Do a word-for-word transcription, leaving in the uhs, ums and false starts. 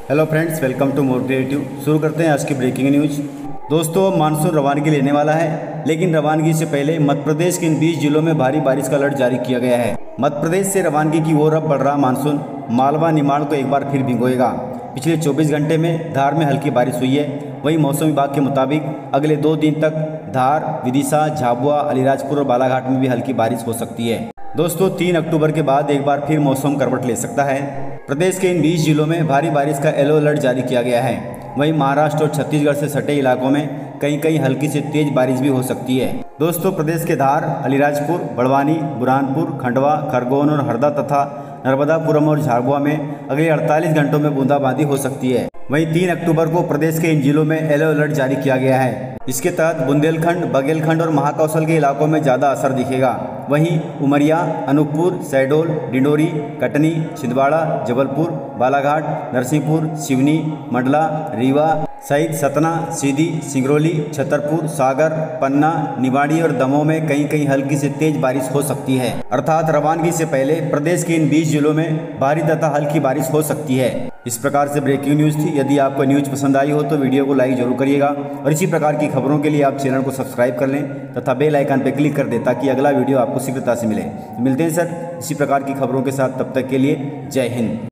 Hello friends, welcome to more creative. शुरू करते हैं आज की ब्रेकिंग न्यूज। दोस्तों, मानसून रवानगी लेने वाला है, लेकिन रवानगी से पहले मध्य प्रदेश के इन बीस जिलों में भारी बारिश का अलर्ट जारी किया गया है। मध्य प्रदेश से रवानगी की ओर अब बढ़ रहा मानसून मालवा निमाड़ को एक बार फिर भिगोएगा। पिछले चौबीस घंटे में धार में हल्की बारिश हुई है। वहीं मौसम विभाग के मुताबिक अगले दो दिन तक धार, विदिशा, झाबुआ, अलीराजपुर और बालाघाट में भी हल्की बारिश हो सकती है। दोस्तों, तीन अक्टूबर के बाद एक बार फिर मौसम करवट ले सकता है। प्रदेश के इन बीस जिलों में भारी बारिश का येलो अलर्ट जारी किया गया है। वहीं महाराष्ट्र और छत्तीसगढ़ से सटे इलाकों में कहीं कहीं हल्की से तेज बारिश भी हो सकती है। दोस्तों, प्रदेश के धार, अलीराजपुर, बड़वानी, बुरहानपुर, खंडवा, खरगोन और हरदा तथा नर्मदापुरम और झाबुआ में अगले अड़तालीस घंटों में बूंदाबांदी हो सकती है। वहीं तीन अक्टूबर को प्रदेश के इन जिलों में येलो अलर्ट जारी किया गया है। इसके तहत बुंदेलखंड, बघेलखंड और महाकौशल के इलाकों में ज़्यादा असर दिखेगा। वहीं उमरिया, अनूपपुर, शहडोल, डिंडोरी, कटनी, छिंदवाड़ा, जबलपुर, बालाघाट, नरसिंहपुर, सिवनी, मंडला, रीवा सहित सतना, सीधी, सिंगरौली, छतरपुर, सागर, पन्ना, निवाड़ी और दमोह में कहीं कहीं हल्की से तेज बारिश हो सकती है। अर्थात रवानगी से पहले प्रदेश के इन बीस जिलों में भारी तथा हल्की बारिश हो सकती है। इस प्रकार से ब्रेकिंग न्यूज़ थी। यदि आपको न्यूज़ पसंद आई हो तो वीडियो को लाइक जरूर करिएगा और इसी प्रकार की खबरों के लिए आप चैनल को सब्सक्राइब कर लें तथा बेल आइकन पर क्लिक कर दें ताकि अगला वीडियो आपको शीघ्रता से मिले। मिलते हैं सर इसी प्रकार की खबरों के साथ, तब तक के लिए जय हिंद।